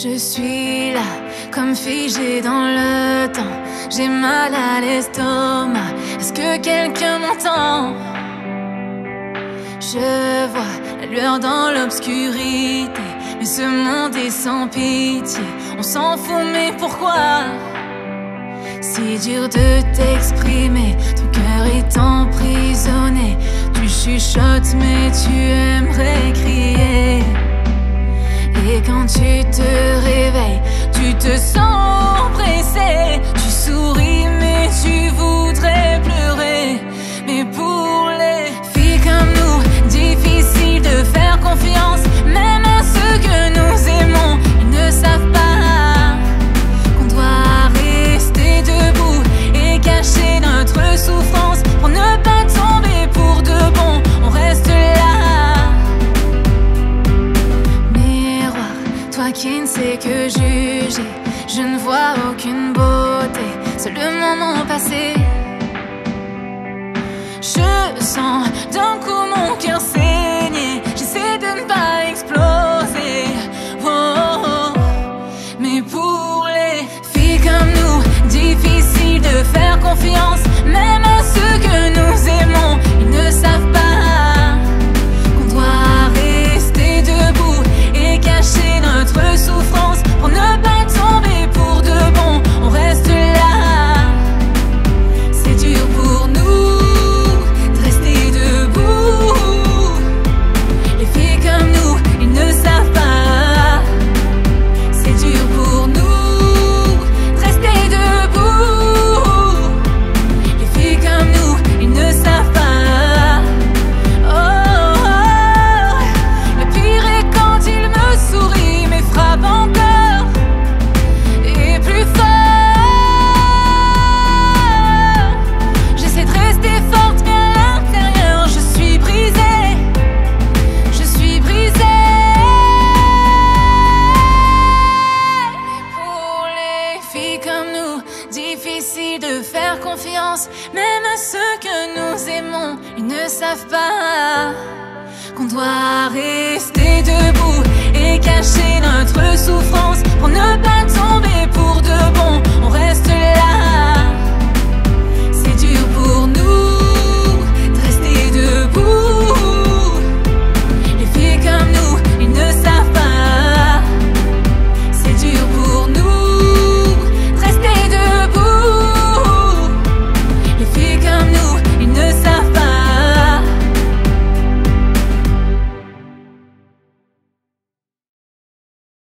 Je suis là, comme figée dans le temps. J'ai mal à l'estomac. Est-ce que quelqu'un m'entend? Je vois la lueur dans l'obscurité, mais ce monde est sans pitié. On s'en fout, mais pourquoi? Si dur de t'exprimer, ton cœur est emprisonné. Tu chuchotes, mais tu aimerais crier. Et quand tu te réveilles, tu te sens pressé. Tu souris mais tu voudrais pleurer. Mais pour les filles comme nous, difficile de faire confiance. Même à ceux que nous aimons, ils ne savent pas qu'on doit rester debout et cacher notre souffrance pour ne pas tomber pour de bon. On reste là. Toi qui ne sais que juger, je ne vois aucune beauté, seul le moment passé. Je sens d'un coup mon cœur saigner, j'essaie de ne pas exploser. Oh, oh, oh. Mais pour les filles comme nous, difficile de faire confiance. Même à ceux que nous aimons, ils ne savent pas qu'on doit rester debout et cacher notre souffrance pour ne pas tomber pour de bon. On reste là. C'est dur pour nous de rester debout. Les filles comme nous, ils ne savent pas. C'est dur pour nous de rester debout. Les filles comme nous, ils ne savent pas. Oh, oh. Le pire est quand il me sourit, mais frappe encore et plus fort. J'essaie de rester forte, mais à l'intérieur je suis brisée. Je suis brisée. Mais pour les filles comme nous, difficile de faire confiance. Même à ceux que nous aimons, ils ne savent pas qu'on doit rester debout et cacher notre souffrance pour ne pas tomber pour de bon.